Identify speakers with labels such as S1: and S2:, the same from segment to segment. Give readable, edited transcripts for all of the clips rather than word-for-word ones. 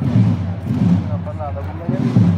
S1: Una ballata con Maria.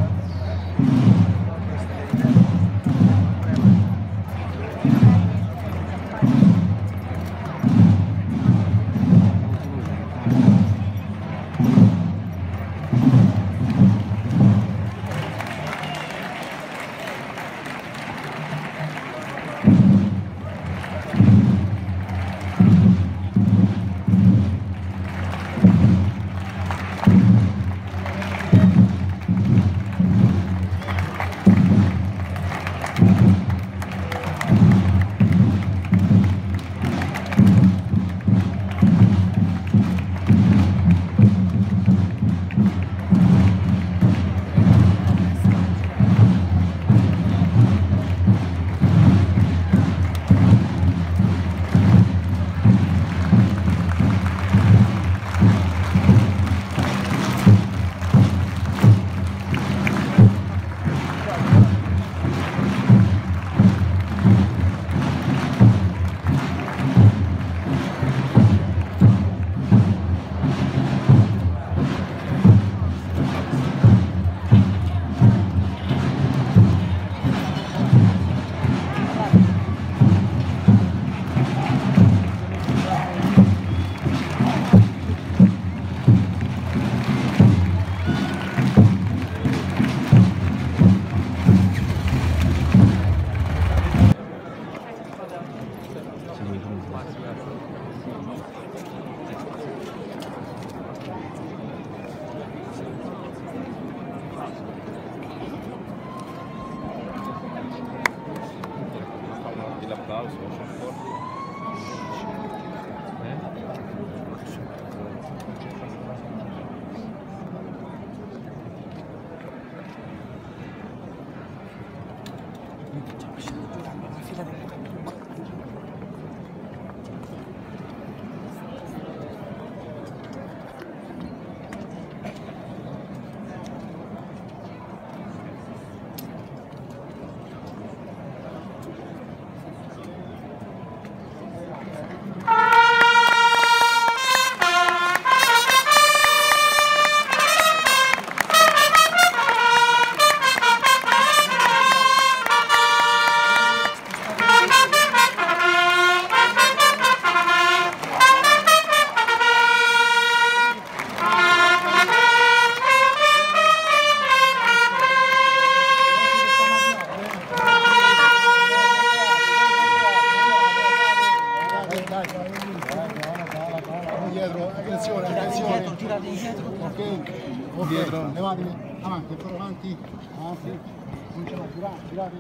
S2: Dietro, levatevi, avanti, ancora avanti, avanti, cominciamo a girare, girate.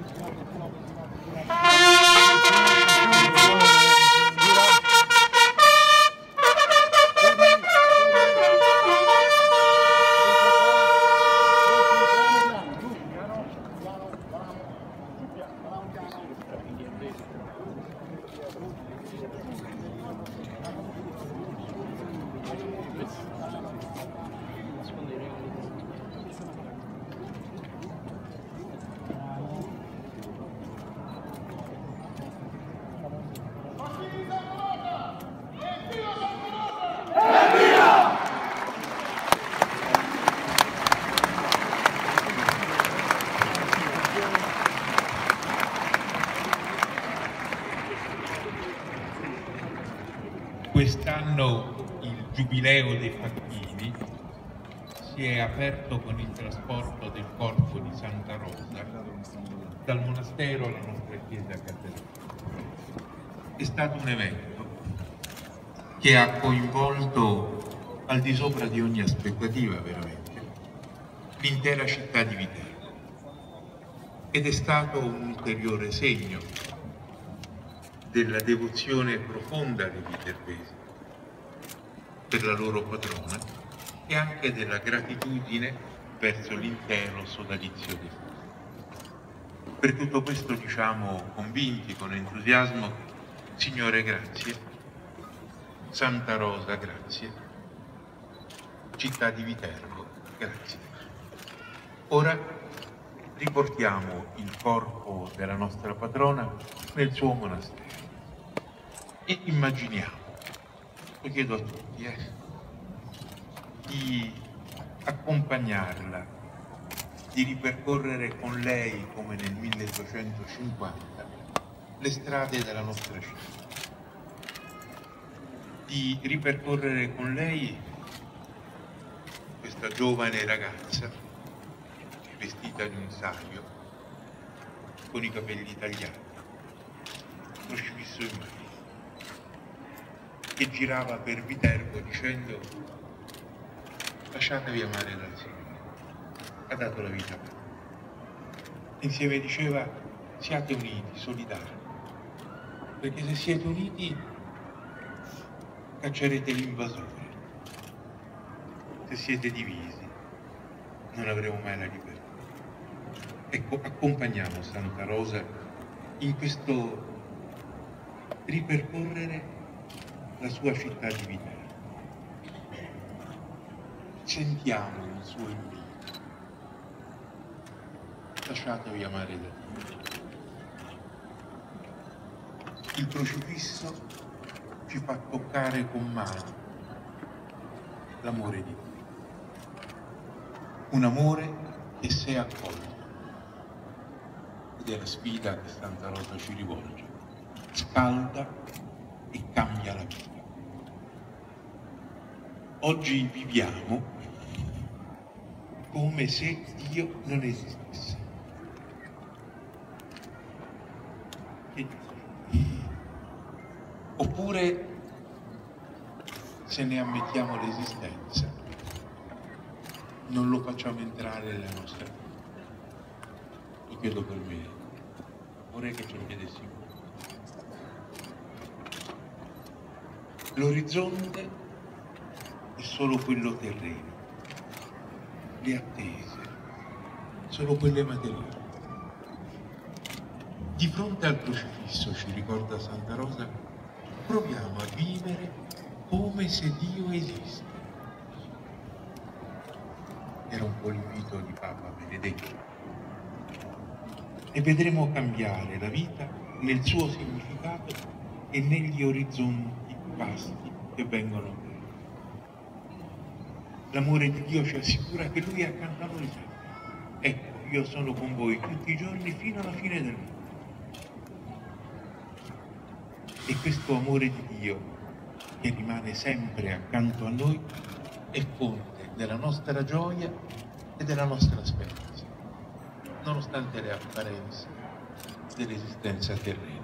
S3: Quest'anno il Giubileo dei Facchini si è aperto con il trasporto del corpo di Santa Rosa dal monastero alla nostra chiesa cattedrale. È stato un evento che ha coinvolto al di sopra di ogni aspettativa veramente l'intera città di Viterbo ed è stato un ulteriore segno della devozione profonda dei viterbesi per la loro patrona e anche della gratitudine verso l'intero sodalizio di Dio. Per tutto questo diciamo convinti, con entusiasmo: Signore grazie, Santa Rosa grazie, città di Viterbo grazie. Ora riportiamo il corpo della nostra patrona nel suo monastero e immaginiamo, lo chiedo a tutti, di accompagnarla, di ripercorrere con lei, come nel 1850, le strade della nostra città, di ripercorrere con lei questa giovane ragazza vestita di un saio, con i capelli tagliati, crocifisso in mano, che girava per Viterbo dicendo: lasciatevi amare dal Signore, ha dato la vita per voi. Insieme diceva: siate uniti, solidari, perché se siete uniti caccerete l'invasore, se siete divisi non avremo mai la libertà. Ecco, accompagniamo Santa Rosa in questo ripercorrere la sua città di Viterbo. Sentiamo il suo invito: lasciatevi amare da Dio. Il crocifisso ci fa toccare con mano l'amore di Dio, un amore che se accolto, ed è la sfida che Santa Rosa ci rivolge, scalda e cambia la vita. Oggi viviamo come se Dio non esistesse. Oppure, se ne ammettiamo l'esistenza, non lo facciamo entrare nella nostra vita. Lo chiedo per me, vorrei che ce lo chiedessimo. L'orizzonte è solo quello terreno, le attese, solo quelle materiali. Di fronte al crocifisso, ci ricorda Santa Rosa, proviamo a vivere come se Dio esiste. Era un po' l'invito di Papa Benedetto. E vedremo cambiare la vita nel suo significato e negli orizzonti vasti che vengono a noi. L'amore di Dio ci assicura che Lui è accanto a noi sempre. Ecco, io sono con voi tutti i giorni fino alla fine del mondo. E questo amore di Dio, che rimane sempre accanto a noi, è fonte della nostra gioia e della nostra speranza, nonostante le apparenze dell'esistenza terrena.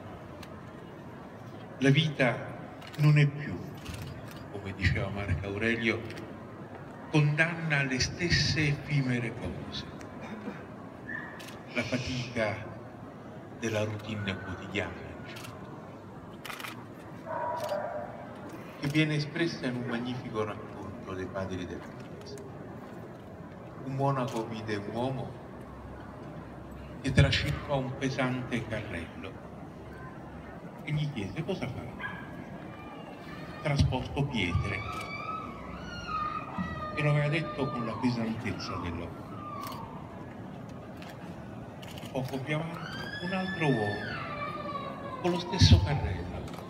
S3: La vita non è più, come diceva Marco Aurelio, condanna alle stesse effimere cose. La fatica della routine quotidiana, che viene espressa in un magnifico racconto dei padri della Chiesa. Un monaco vide un uomo che trascinava un pesante carrello e gli chiese: cosa fa? Trasporto pietre. E lo aveva detto con la pesantezza dell'uomo. Poco più avanti un altro uomo con lo stesso carrello,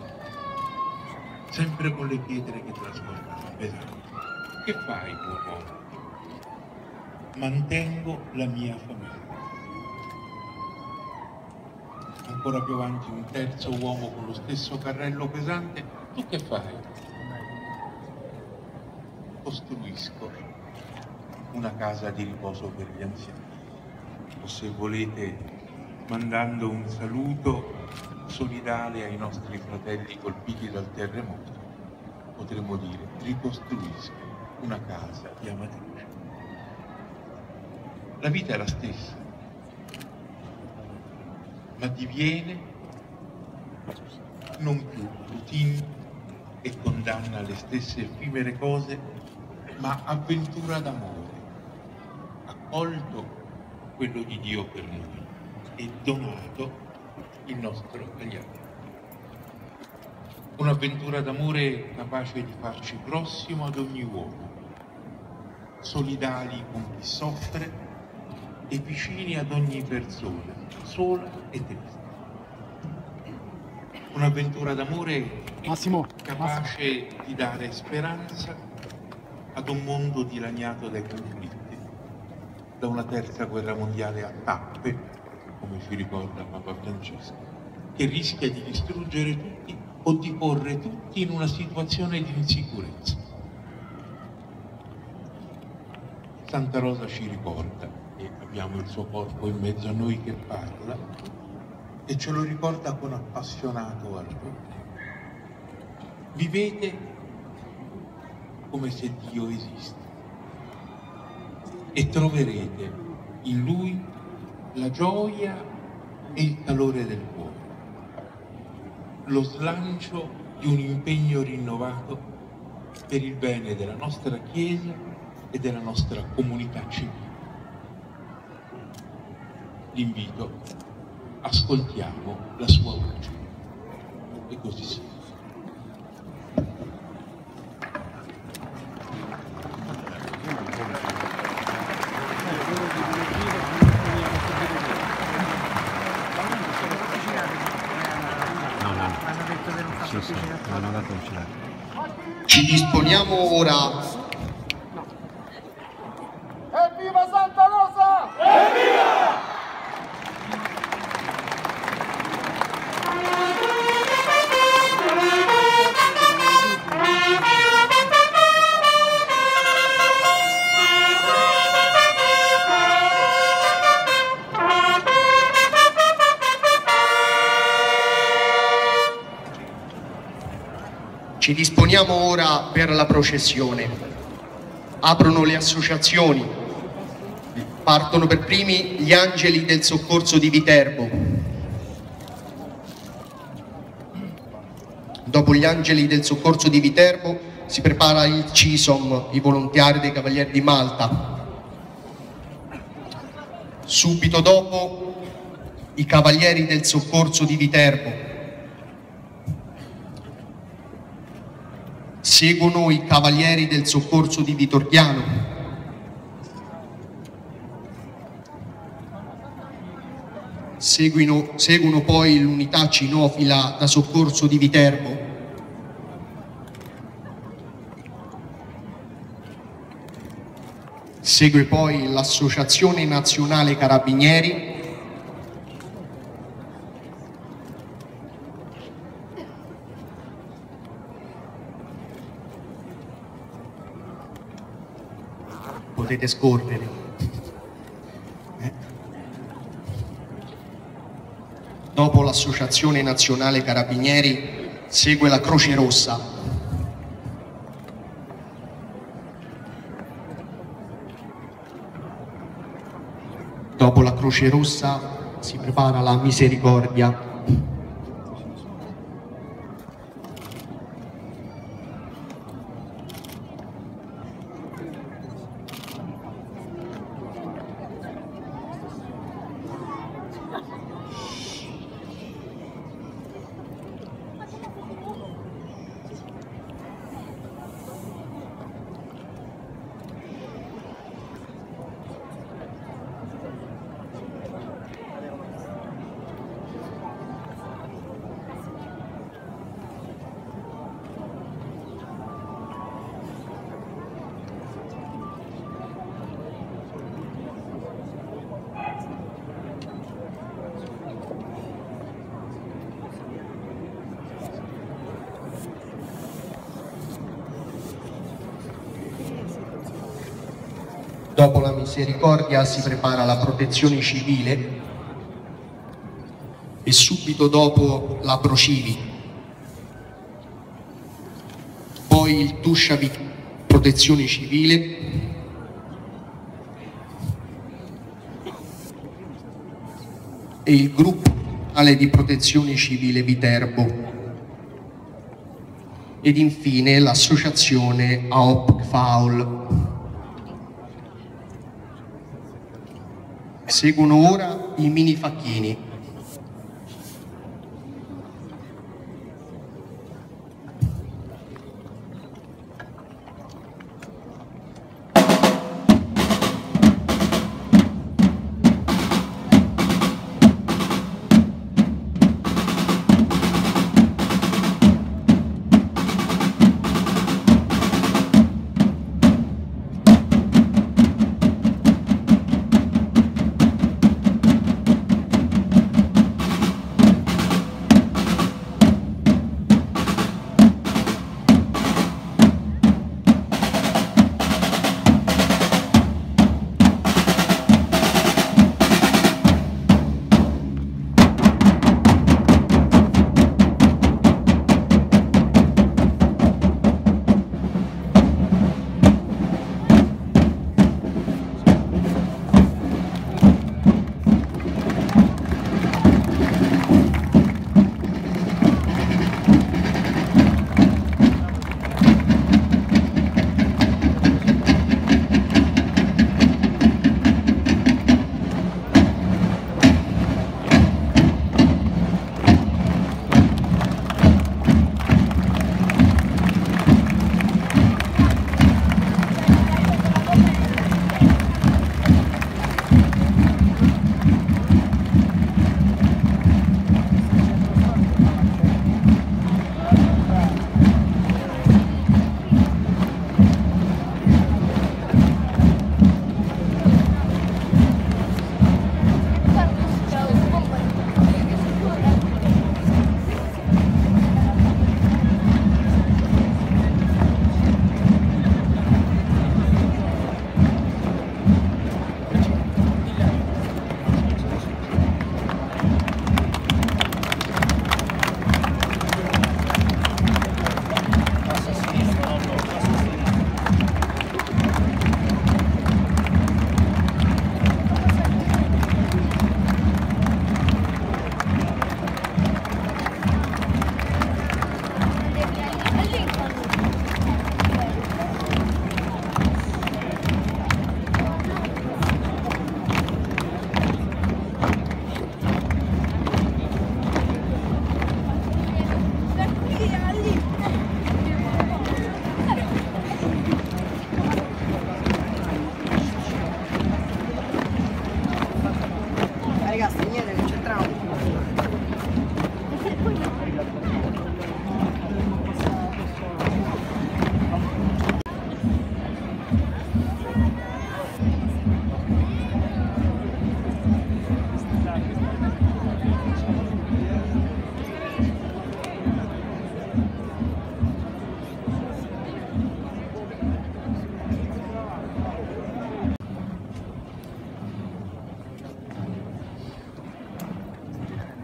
S3: sempre con le pietre che trasportava pesanti. Che fai, tuo uomo? Mantengo la mia famiglia. Ancora più avanti un terzo uomo con lo stesso carrello pesante. Tu che fai? Costruisco una casa di riposo per gli anziani. O se volete, mandando un saluto solidale ai nostri fratelli colpiti dal terremoto, potremmo dire: ricostruisco una casa di Amatrice. La vita è la stessa, ma diviene non più routine e condanna alle stesse effimere cose, ma avventura d'amore, accolto quello di Dio per noi e donato il nostro agli altri. Un'avventura d'amore capace di farci prossimo ad ogni uomo, solidali con chi soffre e vicini ad ogni persona, sola e triste. Un'avventura d'amore capace di dare speranza ad un mondo dilaniato dai conflitti, da una terza guerra mondiale a tappe, come ci ricorda Papa Francesco, che rischia di distruggere tutti o di porre tutti in una situazione di insicurezza. Santa Rosa ci ricorda, e abbiamo il suo corpo in mezzo a noi che parla, e ce lo ricorda con appassionato ardore. Vivete come se Dio esiste e troverete in Lui la gioia e il calore del cuore, lo slancio di un impegno rinnovato per il bene della nostra Chiesa e della nostra comunità civile. L'invito: ascoltiamo la sua voce. E così sia.
S1: Ci disponiamo ora.
S2: Evviva Santa Rosa! Evviva!
S1: Ci disponiamo ora per la processione. Aprono le associazioni. Partono per primi gli angeli del soccorso di Viterbo. Dopo gli angeli del soccorso di Viterbo si prepara il CISOM, i volontari dei Cavalieri di Malta. Subito dopo i Cavalieri del soccorso di Viterbo. Seguono i Cavalieri del soccorso di Vitorchiano. Seguono poi l'unità cinofila da soccorso di Viterbo. Segue poi l'Associazione Nazionale Carabinieri. Potete scorrere. Dopo l'Associazione Nazionale Carabinieri segue la Croce Rossa. Dopo la Croce Rossa si prepara la Misericordia. Dopo la Misericordia si prepara la Protezione Civile e subito dopo la Procivi. Poi il Tusciavi Protezione Civile e il Gruppo Nazionale di Protezione Civile Viterbo ed infine l'associazione AOP Faul. Seguono ora i mini facchini.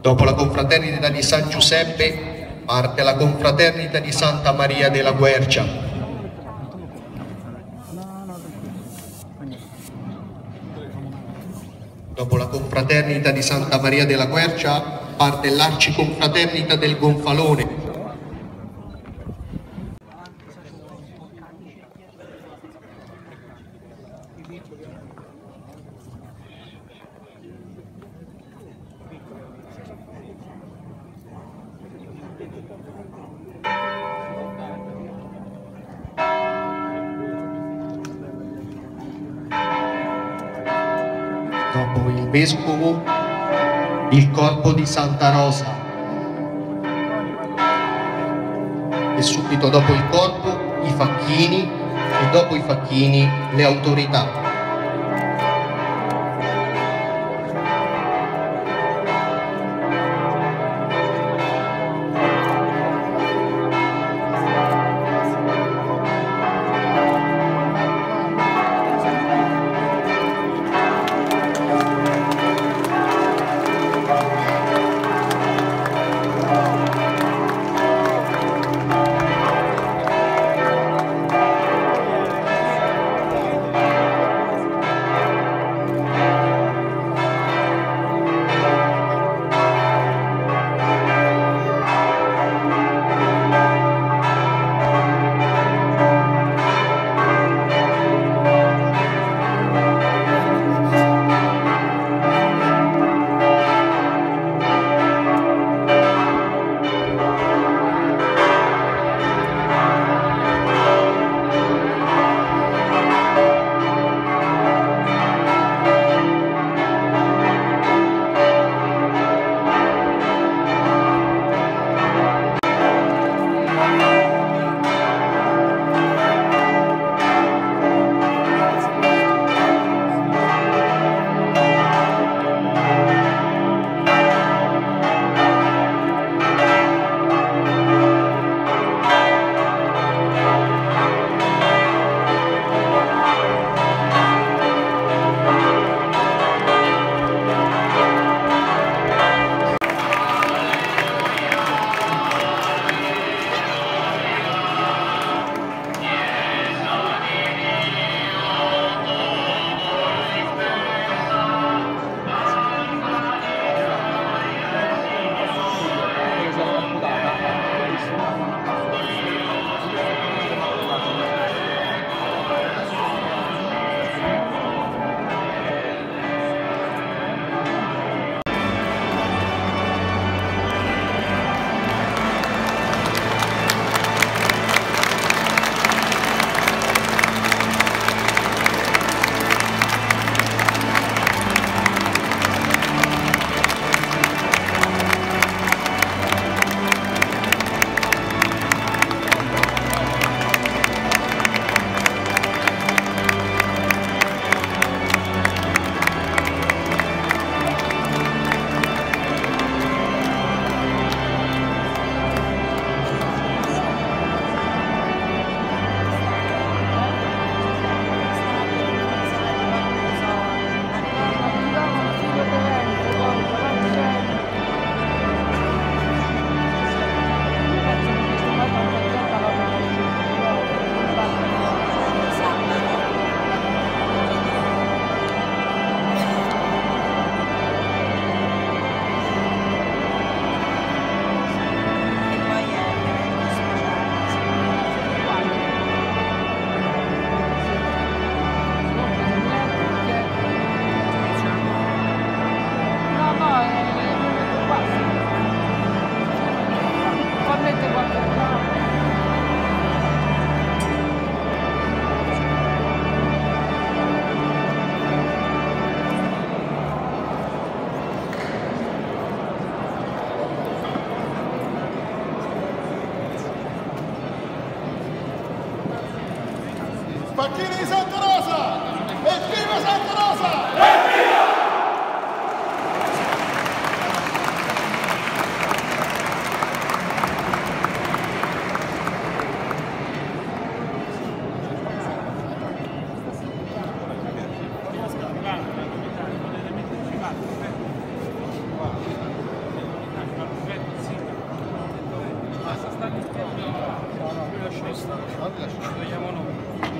S1: Dopo la confraternita di San Giuseppe parte la confraternita di Santa Maria della Quercia. Dopo la confraternita di Santa Maria della Quercia parte l'arciconfraternita del Gonfalone. Dopo il vescovo, il corpo di Santa Rosa, e subito dopo il corpo i facchini, e dopo i facchini le autorità.
S2: Facchini di Santa Rosa! Evviva Santa Rosa!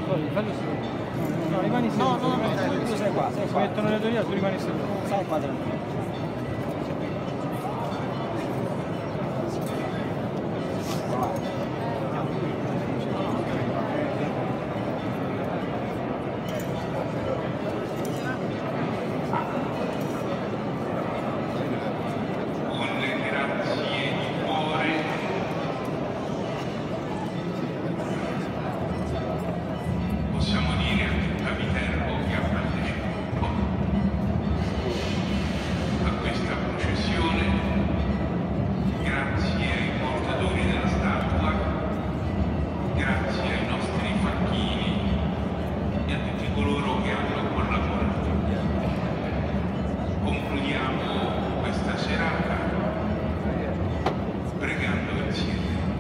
S4: Fallo su. No, rimani seduto. No, tu sei qua, sei qua. Mettono le teorie, tu rimani seduto. Stai qua tranquillo.
S3: Possiamo dire a tutta Viterbo che ha partecipato a questa processione, grazie ai portatori della statua, grazie ai nostri facchini e a tutti coloro che hanno collaborato. Concludiamo questa serata pregando insieme.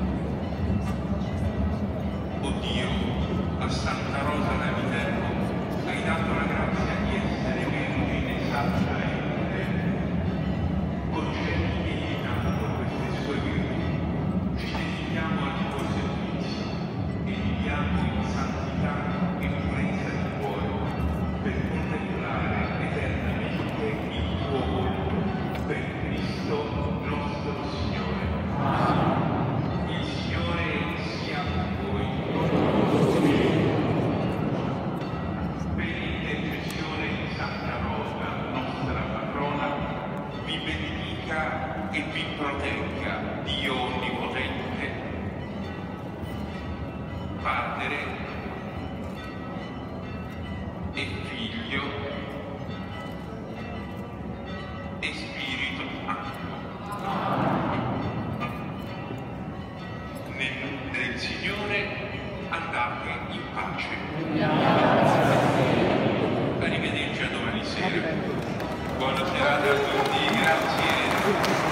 S3: O Dio, a Santa Rosa da Viterbo hai dato la grazia di essere vergine santa e fedele. Concedimi imitando queste sue virtù, ci dedichiamo al tuo servizio e viviamo in santità e purezza di cuore per contemplare eternamente il tuo volto, per Cristo nostro Signore. Il Signore sia con voi. Per intercessione di Santa Rosa, nostra patrona, vi benedica e vi protegga Dio Onnipotente, Padre e Figlio e Spirito Santo. Nel Signore andate in pace. Arrivederci a domani sera. Buona serata a tutti, grazie.